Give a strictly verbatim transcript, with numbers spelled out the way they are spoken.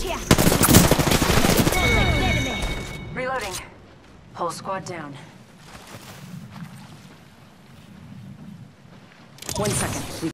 here. Enemy. Reloading. Whole squad down. One second. We